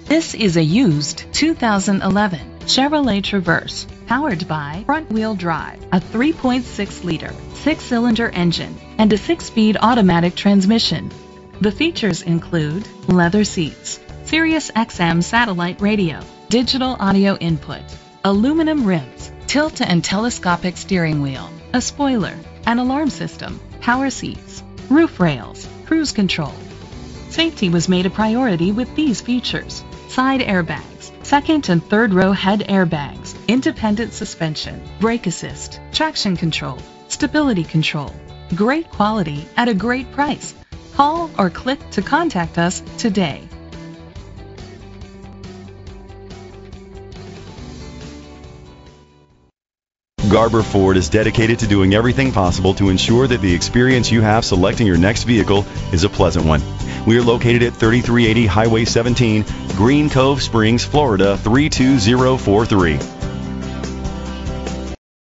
This is a used 2011 Chevrolet Traverse, powered by front-wheel drive, a 3.6-liter, 6-cylinder engine, and a 6-speed automatic transmission. The features include leather seats, Sirius XM satellite radio, digital audio input, aluminum rims, tilt and telescopic steering wheel, a spoiler, an alarm system, power seats, roof rails, cruise control. Safety was made a priority with these features: side airbags, second and third row head airbags, independent suspension, brake assist, traction control, stability control. Great quality at a great price. Call or click to contact us today. Garber Ford is dedicated to doing everything possible to ensure that the experience you have selecting your next vehicle is a pleasant one. We are located at 3380 Highway 17, Green Cove Springs, Florida 32043.